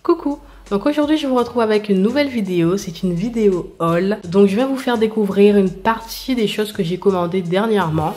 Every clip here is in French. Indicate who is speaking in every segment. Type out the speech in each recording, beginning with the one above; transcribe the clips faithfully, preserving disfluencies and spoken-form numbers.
Speaker 1: Coucou! Donc aujourd'hui je vous retrouve avec une nouvelle vidéo, c'est une vidéo haul. Donc je vais vous faire découvrir une partie des choses que j'ai commandées dernièrement.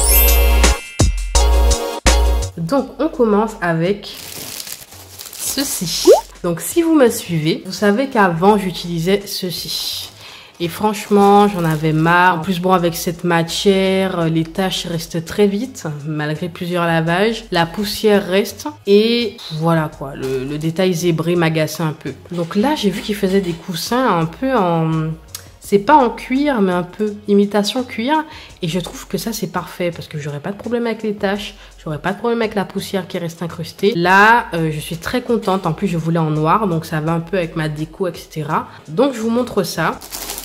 Speaker 1: Donc on commence avec ceci. Donc si vous me suivez, vous savez qu'avant j'utilisais ceci. Et franchement, j'en avais marre. En plus, bon, avec cette matière, les taches restent très vite, malgré plusieurs lavages. La poussière reste. Et voilà quoi, le, le détail zébré m'agaçait un peu. Donc là, j'ai vu qu'ils faisaient des coussins un peu en... C'est pas en cuir, mais un peu imitation cuir. Et je trouve que ça, c'est parfait parce que j'aurais pas de problème avec les taches. J'aurais pas de problème avec la poussière qui reste incrustée. Là, euh, je suis très contente. En plus, je voulais en noir, donc ça va un peu avec ma déco, et cetera. Donc, je vous montre ça.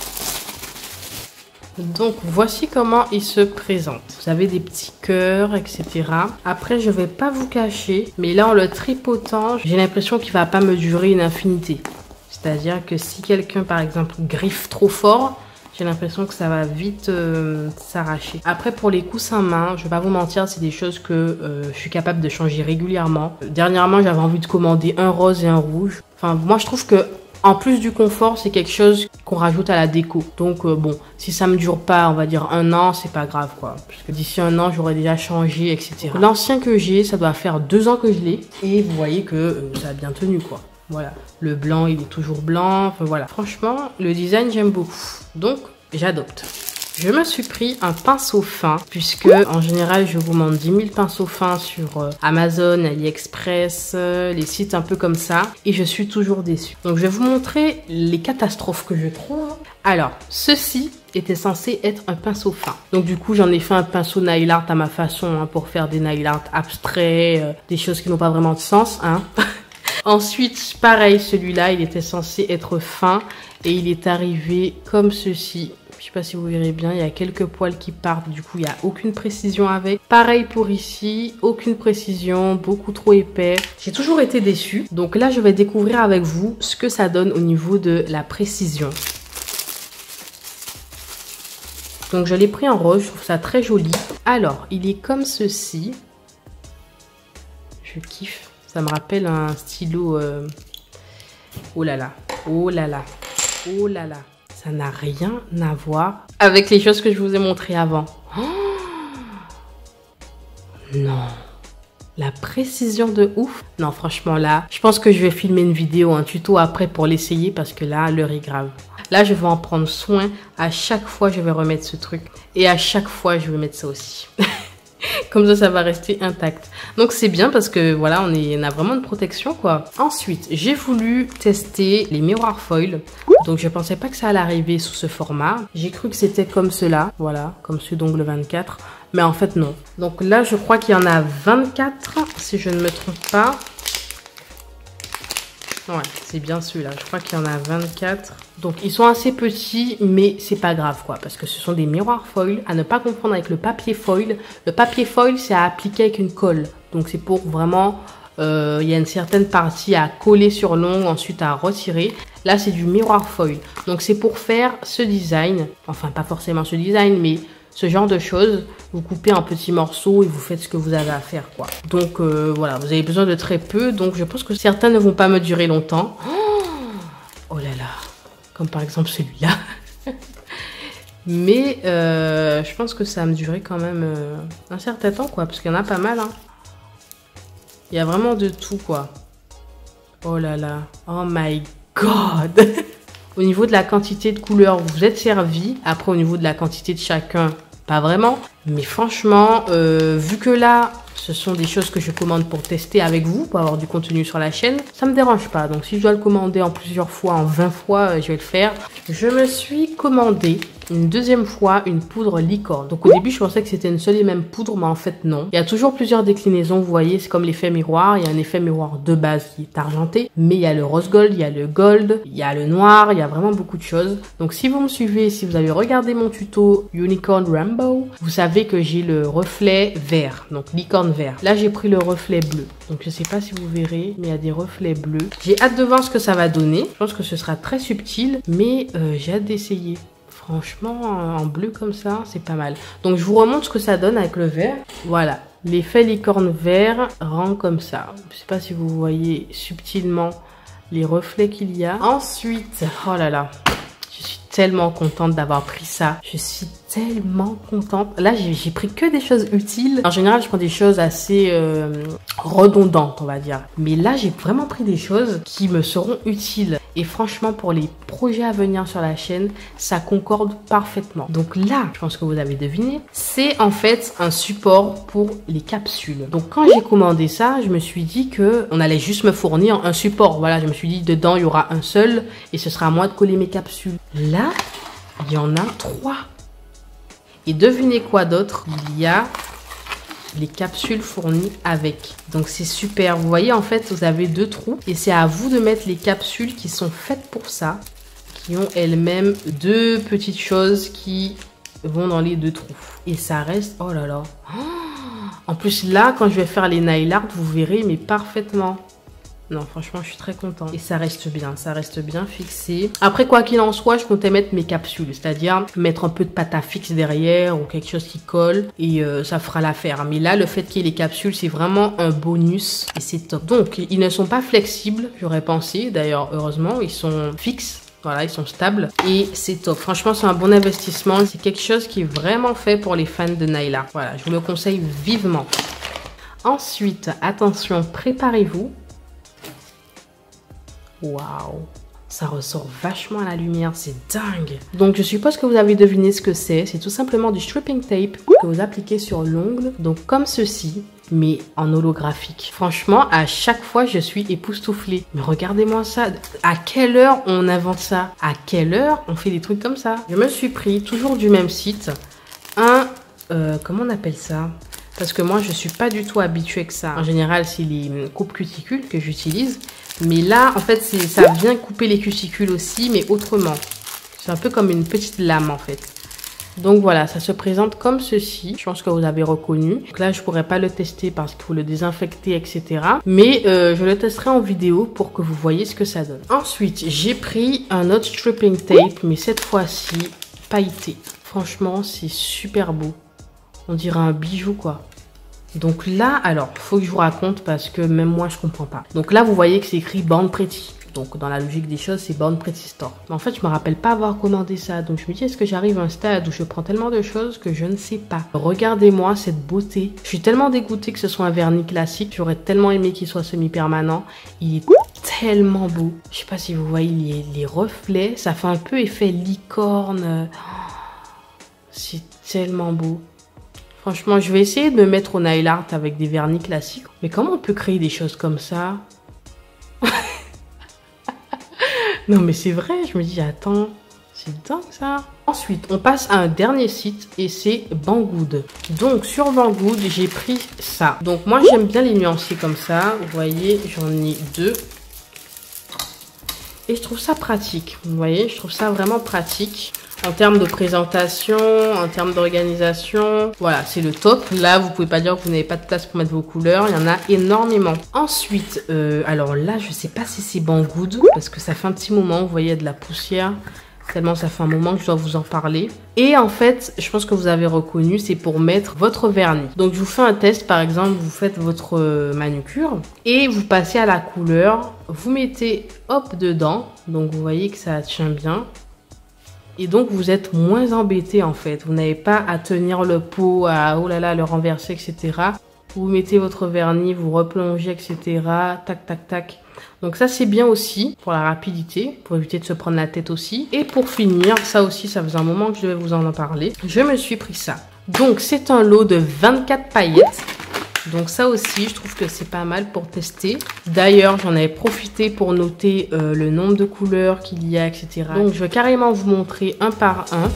Speaker 1: Donc voici comment il se présente. Vous avez des petits cœurs, et cetera. Après, je vais pas vous cacher, mais là en le tripotant, j'ai l'impression qu'il va pas me durer une infinité. C'est-à-dire que si quelqu'un par exemple griffe trop fort, j'ai l'impression que ça va vite euh, s'arracher. Après, pour les coussins main, je vais pas vous mentir, c'est des choses que euh, je suis capable de changer régulièrement. Dernièrement, j'avais envie de commander un rose et un rouge. Enfin, moi je trouve que en plus du confort, c'est quelque chose qu'on rajoute à la déco. Donc euh, bon, si ça me dure pas, on va dire un an, c'est pas grave quoi. Parce que d'ici un an, j'aurais déjà changé, et cetera. L'ancien que j'ai, ça doit faire deux ans que je l'ai. Et vous voyez que euh, ça a bien tenu quoi. Voilà, le blanc, il est toujours blanc. Enfin voilà, franchement, le design, j'aime beaucoup. Donc, j'adopte. Je me suis pris un pinceau fin, puisque en général, je vous montre dix mille pinceaux fins sur euh, Amazon, AliExpress, euh, les sites un peu comme ça, et je suis toujours déçue. Donc, je vais vous montrer les catastrophes que je trouve. Alors, ceci était censé être un pinceau fin. Donc, du coup, j'en ai fait un pinceau nail art à ma façon, hein, pour faire des nail art abstraits, euh, des choses qui n'ont pas vraiment de sens, hein. Ensuite, pareil, celui-là, il était censé être fin, et il est arrivé comme ceci. Je sais pas si vous verrez bien, il y a quelques poils qui partent, du coup il n'y a aucune précision avec. Pareil pour ici, aucune précision, beaucoup trop épais. J'ai toujours été déçue. Donc là je vais découvrir avec vous ce que ça donne au niveau de la précision. Donc je l'ai pris en rose, je trouve ça très joli. Alors, il est comme ceci. Je kiffe, ça me rappelle un stylo... Euh... Oh là là, oh là là, oh là là. Ça n'a rien à voir avec les choses que je vous ai montrées avant. Oh non. La précision de ouf. Non, franchement, là, je pense que je vais filmer une vidéo, un tuto après pour l'essayer parce que là, l'heure est grave. Là, je vais en prendre soin. À chaque fois, je vais remettre ce truc. Et à chaque fois, je vais mettre ça aussi. Comme ça, ça va rester intact. Donc, c'est bien parce que, voilà, on, est, on a vraiment une protection, quoi. Ensuite, j'ai voulu tester les miroirs foil. Donc, je pensais pas que ça allait arriver sous ce format. J'ai cru que c'était comme cela. Voilà, comme ceux d'ongle vingt-quatre. Mais en fait, non. Donc là, je crois qu'il y en a vingt-quatre, si je ne me trompe pas. Ouais, c'est bien celui-là. Je crois qu'il y en a vingt-quatre. Donc, ils sont assez petits, mais c'est pas grave, quoi. Parce que ce sont des miroirs foil. À ne pas confondre avec le papier foil. Le papier foil, c'est à appliquer avec une colle. Donc, c'est pour vraiment... Euh, il y a une certaine partie à coller sur l'ongle, ensuite à retirer. Là, c'est du miroir foil. Donc, c'est pour faire ce design. Enfin, pas forcément ce design, mais... ce genre de choses, vous coupez en petits morceaux et vous faites ce que vous avez à faire, quoi. Donc, euh, voilà, vous avez besoin de très peu. Donc, je pense que certains ne vont pas me durer longtemps. Oh là là, comme par exemple celui-là. Mais, euh, je pense que ça va me durer quand même euh, un certain temps, quoi. Parce qu'il y en a pas mal, hein. Il y a vraiment de tout, quoi. Oh là là, oh my god. Au niveau de la quantité de couleurs, vous êtes servi. Après, au niveau de la quantité de chacun, pas vraiment. Mais franchement, euh, vu que là, ce sont des choses que je commande pour tester avec vous, pour avoir du contenu sur la chaîne, ça me dérange pas. Donc, si je dois le commander en plusieurs fois, en vingt fois, je vais le faire. Je me suis commandé une deuxième fois une poudre licorne. Donc, au début, je pensais que c'était une seule et même poudre, mais en fait, non. Il y a toujours plusieurs déclinaisons, vous voyez, c'est comme l'effet miroir. Il y a un effet miroir de base qui est argenté, mais il y a le rose gold, il y a le gold, il y a le noir, il y a vraiment beaucoup de choses. Donc, si vous me suivez, si vous avez regardé mon tuto Unicorn Rainbow, vous savez que j'ai le reflet vert, donc licorne vert. Là, j'ai pris le reflet bleu. Donc, je sais pas si vous verrez, mais il y a des reflets bleus. J'ai hâte de voir ce que ça va donner. Je pense que ce sera très subtil, mais euh, j'ai hâte d'essayer. Franchement, en bleu comme ça, c'est pas mal. Donc, je vous remontre ce que ça donne avec le vert. Voilà. L'effet licorne vert rend comme ça. Je sais pas si vous voyez subtilement les reflets qu'il y a. Ensuite, oh là là, je suis tellement contente d'avoir pris ça. Je suis tellement contente. Là, j'ai pris que des choses utiles. En général, je prends des choses assez euh, redondantes, on va dire. Mais là, j'ai vraiment pris des choses qui me seront utiles. Et franchement, pour les projets à venir sur la chaîne, ça concorde parfaitement. Donc là, je pense que vous avez deviné, c'est en fait un support pour les capsules. Donc quand j'ai commandé ça, je me suis dit que on allait juste me fournir un support. Voilà, je me suis dit dedans, il y aura un seul et ce sera à moi de coller mes capsules. Là, il y en a trois. Et devinez quoi d'autre? Il y a les capsules fournies avec. Donc c'est super. Vous voyez, en fait, vous avez deux trous. Et c'est à vous de mettre les capsules qui sont faites pour ça. Qui ont elles-mêmes deux petites choses qui vont dans les deux trous. Et ça reste... Oh là là. En plus, là, quand je vais faire les nail art, vous verrez, mais parfaitement. Non, franchement, je suis très contente. Et ça reste bien, ça reste bien fixé. Après, quoi qu'il en soit, je comptais mettre mes capsules. C'est-à-dire mettre un peu de pâte à fixe derrière ou quelque chose qui colle. Et euh, ça fera l'affaire. Mais là, le fait qu'il y ait les capsules, c'est vraiment un bonus. Et c'est top. Donc, ils ne sont pas flexibles, j'aurais pensé. D'ailleurs, heureusement, ils sont fixes. Voilà, ils sont stables. Et c'est top. Franchement, c'est un bon investissement. C'est quelque chose qui est vraiment fait pour les fans de nail art. Voilà, je vous le conseille vivement. Ensuite, attention, préparez-vous. Waouh, ça ressort vachement à la lumière, c'est dingue. Donc je suppose que vous avez deviné ce que c'est. C'est tout simplement du stripping tape que vous appliquez sur l'ongle. Donc comme ceci, mais en holographique. Franchement, à chaque fois, je suis époustouflée. Mais regardez-moi ça. À quelle heure on invente ça? À quelle heure on fait des trucs comme ça? Je me suis pris, toujours du même site, un... Euh, comment on appelle ça? Parce que moi, je suis pas du tout habituée avec ça. En général, c'est les coupes cuticules que j'utilise. Mais là, en fait, ça vient couper les cuticules aussi, mais autrement. C'est un peu comme une petite lame, en fait. Donc voilà, ça se présente comme ceci. Je pense que vous avez reconnu. Donc là, je pourrais pas le tester parce qu'il faut le désinfecter, et cetera. Mais euh, je le testerai en vidéo pour que vous voyez ce que ça donne. Ensuite, j'ai pris un autre stripping tape, mais cette fois-ci, pailleté. Franchement, c'est super beau. On dirait un bijou, quoi. Donc là, alors, faut que je vous raconte parce que même moi, je comprends pas. Donc là, vous voyez que c'est écrit Born Pretty. Donc dans la logique des choses, c'est Born Pretty Store. Mais en fait, je me rappelle pas avoir commandé ça. Donc je me dis, est-ce que j'arrive à un stade où je prends tellement de choses que je ne sais pas. Regardez-moi cette beauté. Je suis tellement dégoûtée que ce soit un vernis classique. J'aurais tellement aimé qu'il soit semi-permanent. Il est tellement beau. Je sais pas si vous voyez les, les reflets. Ça fait un peu effet licorne. C'est tellement beau. Franchement, je vais essayer de me mettre au nail art avec des vernis classiques. Mais comment on peut créer des choses comme ça? Non, mais c'est vrai. Je me dis, attends, c'est dingue ça. Ensuite, on passe à un dernier site et c'est Banggood. Donc, sur Banggood, j'ai pris ça. Donc, moi, j'aime bien les nuancer comme ça. Vous voyez, j'en ai deux. Et je trouve ça pratique. Vous voyez, je trouve ça vraiment pratique. En termes de présentation, en termes d'organisation, voilà, c'est le top. Là, vous pouvez pas dire que vous n'avez pas de place pour mettre vos couleurs. Il y en a énormément. Ensuite, euh, alors là, je sais pas si c'est Banggood parce que ça fait un petit moment. Vous voyez, il y a de la poussière. Tellement ça fait un moment que je dois vous en parler. Et en fait, je pense que vous avez reconnu, c'est pour mettre votre vernis. Donc, je vous fais un test. Par exemple, vous faites votre manucure et vous passez à la couleur. Vous mettez, hop, dedans. Donc, vous voyez que ça tient bien. Et donc, vous êtes moins embêté, en fait. Vous n'avez pas à tenir le pot, à, oh là là, le renverser, et cetera. Vous mettez votre vernis, vous replongez, et cetera. Tac, tac, tac. Donc ça, c'est bien aussi pour la rapidité, pour éviter de se prendre la tête aussi. Et pour finir, ça aussi, ça faisait un moment que je devais vous en parler. Je me suis pris ça. Donc, c'est un lot de vingt-quatre paillettes. Donc ça aussi, je trouve que c'est pas mal pour tester. D'ailleurs, j'en avais profité pour noter euh, le nombre de couleurs qu'il y a, et cetera. Donc je vais carrément vous montrer un par un.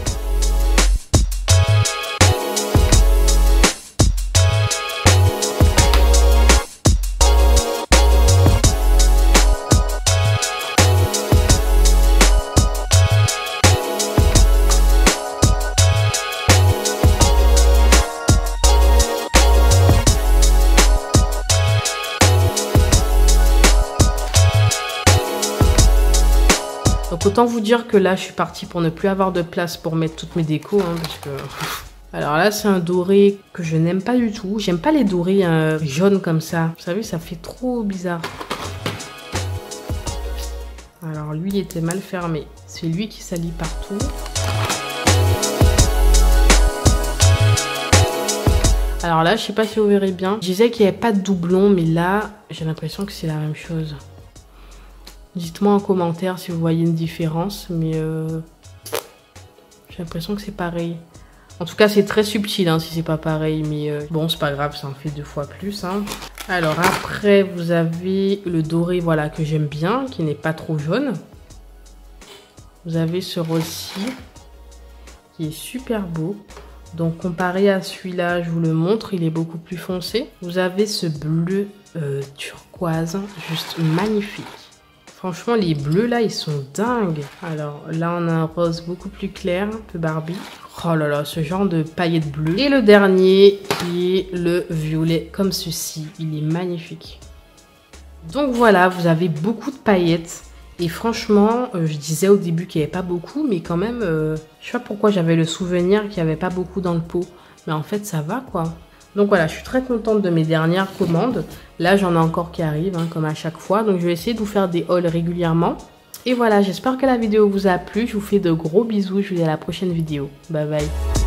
Speaker 1: Donc autant vous dire que là, je suis partie pour ne plus avoir de place pour mettre toutes mes décos. Hein, parce que... Alors là, c'est un doré que je n'aime pas du tout. J'aime pas les dorés euh, jaunes comme ça. Vous savez, ça fait trop bizarre. Alors lui, il était mal fermé. C'est lui qui salit partout. Alors là, je sais pas si vous verrez bien. Je disais qu'il n'y avait pas de doublon, mais là, j'ai l'impression que c'est la même chose. Dites-moi en commentaire si vous voyez une différence, mais euh, j'ai l'impression que c'est pareil. En tout cas, c'est très subtil hein, si c'est pas pareil, mais euh, bon, c'est pas grave, ça en fait deux fois plus. Hein. Alors après, vous avez le doré, voilà, que j'aime bien, qui n'est pas trop jaune. Vous avez ce rose-ci, qui est super beau. Donc comparé à celui-là, je vous le montre, il est beaucoup plus foncé. Vous avez ce bleu euh, turquoise, juste magnifique. Franchement, les bleus là, ils sont dingues. Alors là, on a un rose beaucoup plus clair, un peu Barbie. Oh là là, ce genre de paillettes bleues. Et le dernier, qui est le violet, comme ceci. Il est magnifique. Donc voilà, vous avez beaucoup de paillettes. Et franchement, euh, je disais au début qu'il n'y avait pas beaucoup, mais quand même, euh, je sais pas pourquoi j'avais le souvenir qu'il n'y avait pas beaucoup dans le pot. Mais en fait, ça va quoi. Donc voilà, je suis très contente de mes dernières commandes. Là, j'en ai encore qui arrivent, hein, comme à chaque fois. Donc je vais essayer de vous faire des hauls régulièrement. Et voilà, j'espère que la vidéo vous a plu. Je vous fais de gros bisous. Je vous dis à la prochaine vidéo. Bye bye.